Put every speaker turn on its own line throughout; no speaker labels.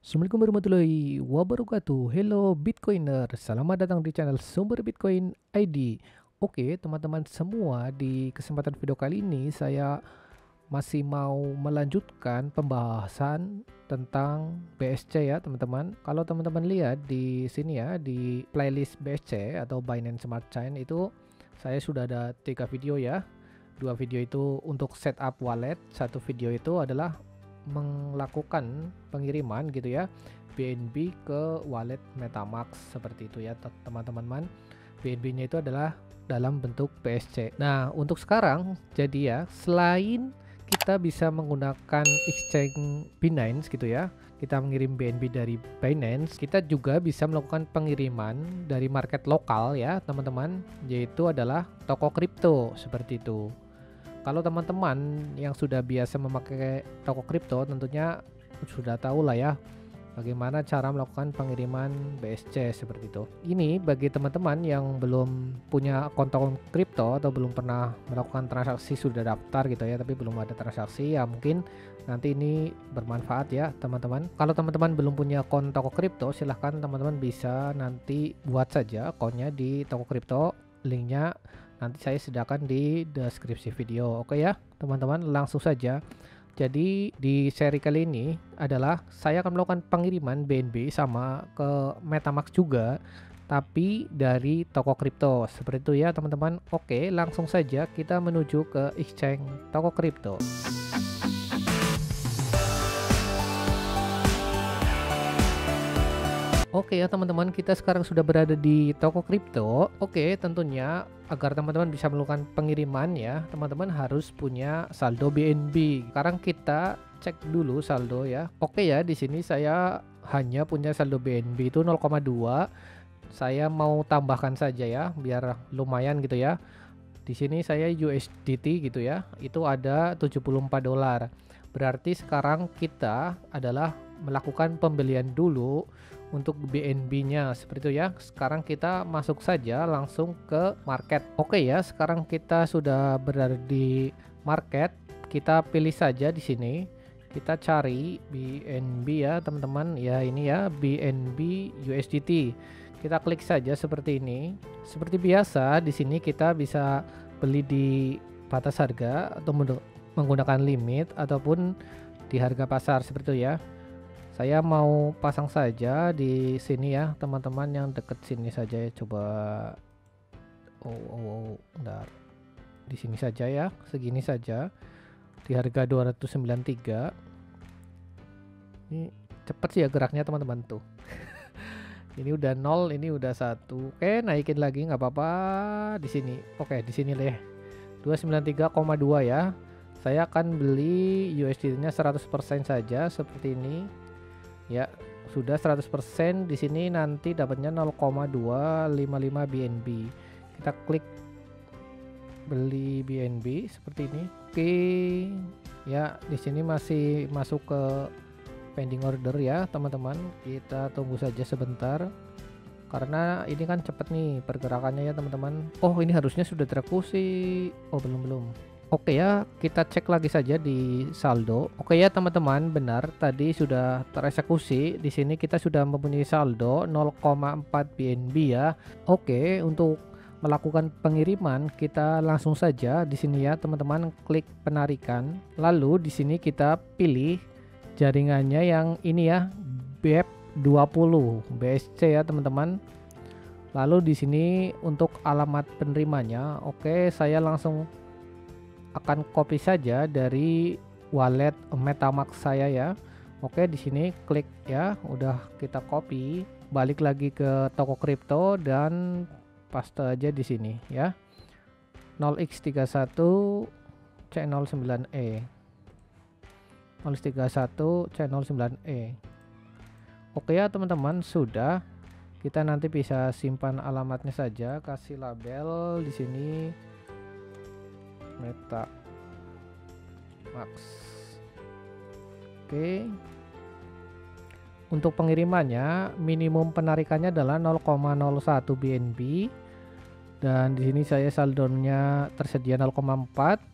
Assalamualaikum warahmatullahi wabarakatuh. Hello Bitcoiner, selamat datang di channel Sumber Bitcoin ID. Oke teman-teman semua, di kesempatan video kali ini saya masih mau melanjutkan pembahasan tentang BSC ya teman-teman. Kalau teman-teman lihat di sini ya, di playlist BSC atau Binance Smart Chain itu saya sudah ada 3 video ya. 2 video itu untuk setup wallet, 1 video itu adalah melakukan pengiriman gitu ya BNB ke wallet MetaMask seperti itu ya teman-teman. BNB-nya itu adalah dalam bentuk BSC. Nah, untuk sekarang jadi ya, selain kita bisa menggunakan exchange Binance gitu ya, kita mengirim BNB dari Binance, kita juga bisa melakukan pengiriman dari market lokal ya teman-teman, yaitu adalah toko kripto seperti itu. Kalau teman-teman yang sudah biasa memakai toko kripto tentunya sudah tahu lah ya bagaimana cara melakukan pengiriman BSC seperti itu. Ini bagi teman-teman yang belum punya akun kripto atau belum pernah melakukan transaksi, sudah daftar gitu ya tapi belum ada transaksi, ya mungkin nanti ini bermanfaat ya teman-teman. Kalau teman-teman belum punya akun toko kripto, silahkan teman-teman bisa nanti buat saja akunnya di toko kripto, linknya nanti saya sediakan di deskripsi video. Oke ya teman-teman, langsung saja. Jadi di seri kali ini adalah saya akan melakukan pengiriman BNB sama ke MetaMask juga, tapi dari toko kripto seperti itu ya teman-teman. Oke, langsung saja kita menuju ke exchange toko kripto. Oke ya teman-teman, kita sekarang sudah berada di toko kripto. Oke, tentunya agar teman-teman bisa melakukan pengiriman ya, teman-teman harus punya saldo BNB. Sekarang kita cek dulu saldo ya. Oke ya, di sini saya hanya punya saldo BNB itu 0,2. Saya mau tambahkan saja ya, biar lumayan gitu ya. Di sini saya USDT gitu ya, itu ada 74 dolar. Berarti sekarang kita adalah melakukan pembelian dulu untuk BNB-nya seperti itu ya. Sekarang kita masuk saja langsung ke market. Oke ya, sekarang kita sudah berada di market. Kita pilih saja di sini. Kita cari BNB ya teman-teman. Ya ini ya, BNB USDT. Kita klik saja seperti ini. Seperti biasa di sini kita bisa beli di batas harga atau menggunakan limit ataupun di harga pasar seperti itu ya. Saya mau pasang saja di sini ya teman-teman, yang deket sini saja ya. Coba bentar. Di sini saja ya, segini saja di harga 293. Ini cepet sih ya geraknya teman-teman tuh. Ini udah 0, ini udah 1. Oke, naikin lagi nggak apa-apa di sini. Oke, di sini deh. 293,2 ya. Saya akan beli USD-nya 100% saja seperti ini. Ya, sudah 100%. Di sini nanti dapatnya 0,255 BNB. Kita klik beli BNB seperti ini. Oke. Ya, di sini masih masuk ke pending order ya teman-teman. Kita tunggu saja sebentar karena ini kan cepet nih pergerakannya ya teman-teman. Oh, ini harusnya sudah tereksekusi. Oh, belum. Oke ya, kita cek lagi saja di saldo. Oke ya teman-teman, benar tadi sudah tereksekusi. Di sini kita sudah mempunyai saldo 0,4 BNB ya. Oke, untuk melakukan pengiriman kita langsung saja di sini ya teman-teman, klik penarikan. Lalu di sini kita pilih jaringannya yang ini ya, BEP20 BSC ya teman-teman. Lalu di sini untuk alamat penerimanya, oke, saya langsung akan copy saja dari wallet MetaMask saya ya. Oke, di sini klik ya, udah kita copy, balik lagi ke toko kripto dan paste aja di sini ya. 0x31 C09E. 0x31 C09E. Oke ya teman-teman, sudah. Kita nanti bisa simpan alamatnya saja, kasih label di sini MetaMask. Oke. Untuk pengirimannya minimum penarikannya adalah 0,01 BNB dan di sini saya saldonya tersedia 0,4.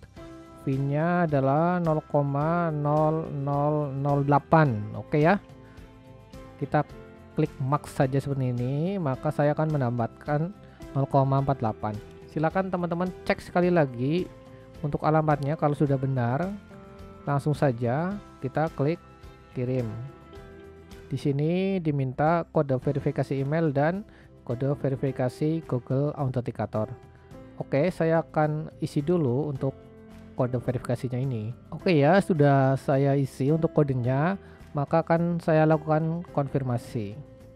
Fee-nya adalah 0,0008. Oke ya. kita klik max saja seperti ini, maka saya akan mendapatkan 0,48. Silakan teman-teman cek sekali lagi untuk alamatnya. Kalau sudah benar, langsung saja kita klik kirim. Di sini diminta kode verifikasi email dan kode verifikasi Google Authenticator. Oke, saya akan isi dulu untuk kode verifikasinya ini. Oke ya, sudah saya isi untuk kodenya, maka akan saya lakukan konfirmasi.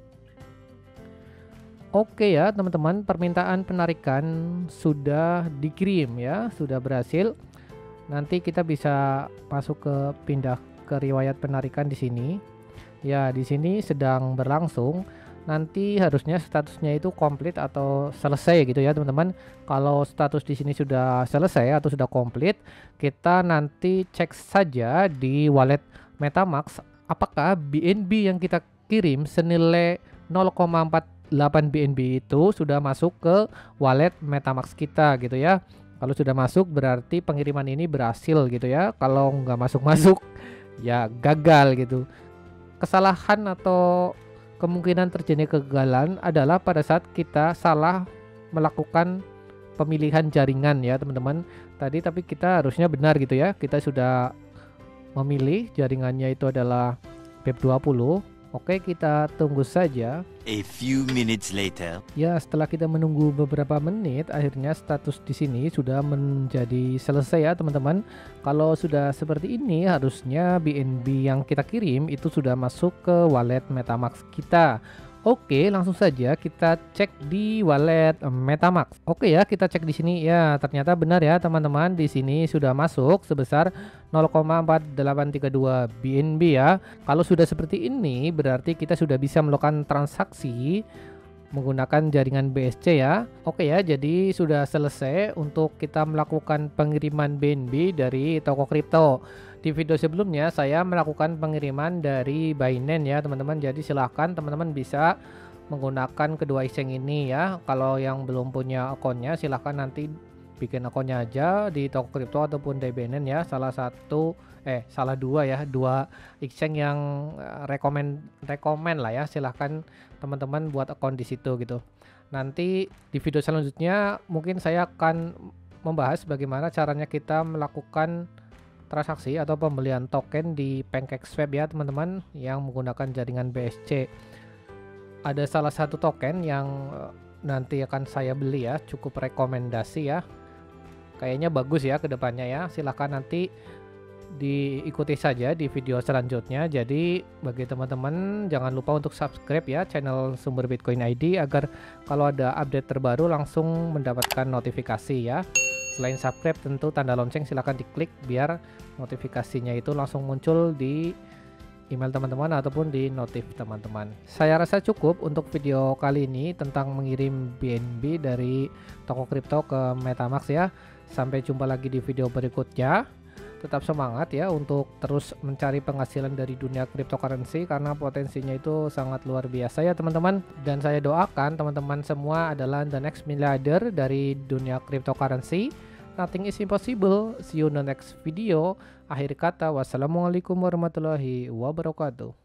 Oke ya teman-teman, permintaan penarikan sudah dikirim ya, sudah berhasil. Nanti kita bisa masuk ke pindah ke riwayat penarikan di sini. Ya, di sini sedang berlangsung. Nanti harusnya statusnya itu komplit atau selesai gitu ya teman-teman. Kalau status di sini sudah selesai atau sudah komplit, kita nanti cek saja di wallet MetaMask apakah BNB yang kita kirim senilai 0,48 BNB itu sudah masuk ke wallet MetaMask kita gitu ya. Kalau sudah masuk berarti pengiriman ini berhasil gitu ya. Kalau nggak masuk-masuk ya gagal gitu. Kesalahan atau kemungkinan terjadi kegagalan adalah pada saat kita salah melakukan pemilihan jaringan ya teman-teman tadi, tapi kita harusnya benar gitu ya. Kita sudah memilih jaringannya itu adalah Web20. Oke, kita tunggu saja.
A few minutes later.
Ya, setelah kita menunggu beberapa menit, akhirnya status di sini sudah menjadi selesai ya teman-teman. Kalau sudah seperti ini, harusnya BNB yang kita kirim itu sudah masuk ke wallet MetaMask kita. Oke, langsung saja kita cek di wallet MetaMask. Oke ya, kita cek di sini ya. Ternyata benar ya teman-teman, di sini sudah masuk sebesar 0,4832 BNB ya. Kalau sudah seperti ini, berarti kita sudah bisa melakukan transaksi menggunakan jaringan BSC ya. Oke ya, jadi sudah selesai untuk kita melakukan pengiriman BNB dari toko kripto. Di video sebelumnya saya melakukan pengiriman dari Binance ya teman-teman. Jadi silahkan teman-teman bisa menggunakan kedua exchange ini ya. Kalau yang belum punya akunnya silahkan nanti bikin akunnya aja di toko kripto ataupun di Binance ya. Salah dua ya, dua exchange yang rekomend lah ya. Silahkan teman-teman buat akun di situ gitu. Nanti di video selanjutnya mungkin saya akan membahas bagaimana caranya kita melakukan transaksi atau pembelian token di PancakeSwap ya teman-teman yang menggunakan jaringan BSC. Ada salah satu token yang nanti akan saya beli ya, cukup rekomendasi ya. Kayaknya bagus ya kedepannya ya. Silahkan nanti diikuti saja di video selanjutnya. Jadi bagi teman-teman jangan lupa untuk subscribe ya channel Sumber Bitcoin ID agar kalau ada update terbaru langsung mendapatkan notifikasi ya. Selain subscribe tentu tanda lonceng silahkan diklik biar notifikasinya itu langsung muncul di email teman-teman ataupun di notif teman-teman. Saya rasa cukup untuk video kali ini tentang mengirim BNB dari toko kripto ke MetaMask ya. Sampai jumpa lagi di video berikutnya. Tetap semangat ya untuk terus mencari penghasilan dari dunia cryptocurrency karena potensinya itu sangat luar biasa ya teman-teman. Dan saya doakan teman-teman semua adalah the next milliarder dari dunia cryptocurrency. Nothing is impossible. See you in the next video. Akhir kata, wassalamualaikum warahmatullahi wabarakatuh.